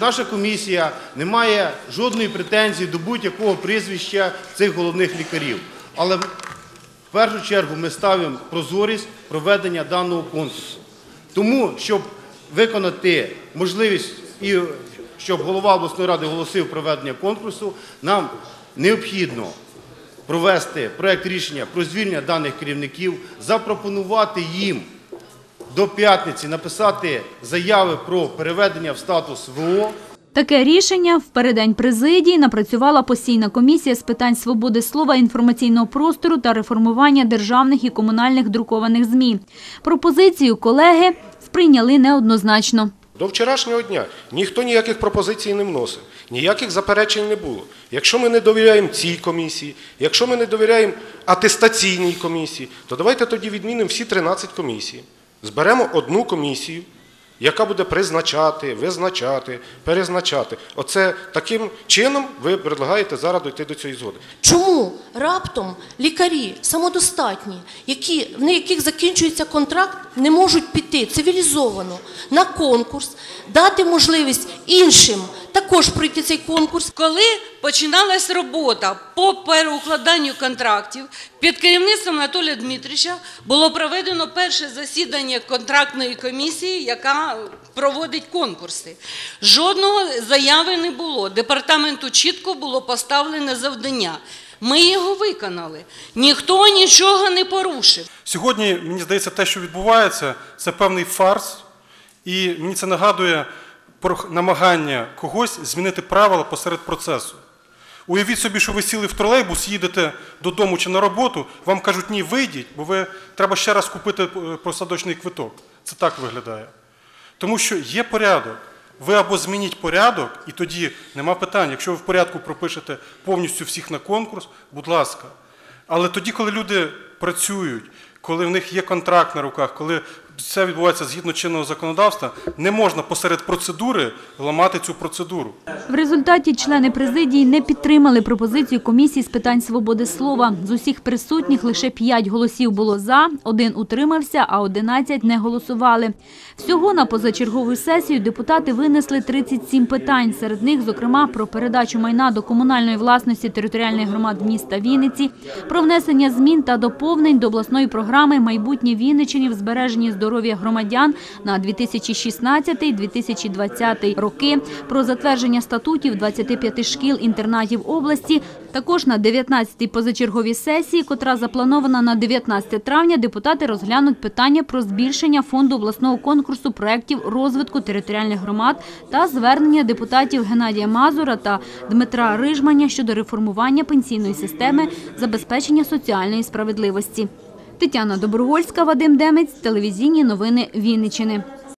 Наша комісія не має жодної претензії до будь-якого прізвища цих головних лікарів. Але в першу чергу ми ставимо прозорість проведення даного конкурсу. Тому, щоб виконати можливість і щоб голова обласної ради оголосив проведення конкурсу, нам необхідно провести проект рішення про звільнення даних керівників, запропонувати їм до п'ятниці написати заяви про переведення в статус ВО. Таке рішення в переддень президії напрацювала постійна комісія з питань свободи слова, інформаційного простору та реформування державних і комунальних друкованих ЗМІ. Пропозицію колеги сприйняли неоднозначно. До вчорашнього дня ніхто ніяких пропозицій не вносив, ніяких заперечень не було. Якщо ми не довіряємо цій комісії, якщо ми не довіряємо атестаційній комісії, то давайте тоді відмінимо всі 13 комісій. Зберемо одну комісію, яка буде призначати, визначати, перезначати. Оце таким чином ви предлагаєте зараз дійти до цієї згоди. Чому раптом лікарі самодостатні, в яких закінчується контракт, не можуть піти цивілізовано на конкурс, дати можливість іншим також пройти цей конкурс? Коли починалась робота по переукладанню контрактів, під керівництвом Анатолія Дмитровича було проведено перше засідання контрактної комісії, яка проводить конкурси. Жодного заяви не було. Департаменту чітко було поставлене завдання. Ми його виконали. Ніхто нічого не порушив. Сьогодні, мені здається, те, що відбувається, це певний фарс. І мені це нагадує про намагання когось змінити правила посеред процесу. Уявіть собі, що ви сіли в тролейбус, їдете додому чи на роботу, вам кажуть, ні, вийдіть, бо треба ще раз купити посадочний квиток. Це так виглядає. Тому що є порядок. Ви або змініть порядок, і тоді нема питань. Якщо ви в порядку пропишете повністю всіх на конкурс, будь ласка. Але тоді, коли люди працюють, коли в них є контракт на руках, коли це відбувається згідно чинного законодавства, не можна посеред процедури ламати цю процедуру. В результаті члени президії не підтримали пропозицію комісії з питань свободи слова. З усіх присутніх лише 5 голосів було «за», 1 утримався, а 11 не голосували. Всього на позачергову сесію депутати винесли 37 питань. Серед них, зокрема, про передачу майна до комунальної власності територіальних громад міста Вінниці, про внесення змін та доповнень до обласної програми «Майбутнє Вінниччини в збереженні здоров'я громадян» на 2016-2020 роки, про затвердження статутів 25 шкіл-інтернатів області. Також на 19-й позачерговій сесії, котра запланована на 19 травня, депутати розглянуть питання про збільшення фонду обласного конкурсу проєктів розвитку територіальних громад та звернення депутатів Геннадія Мазура та Дмитра Рижманя щодо реформування пенсійної системи, забезпечення соціальної справедливості. Тетяна Доброгольська, Вадим Демець, телевізійні новини Вінниччини.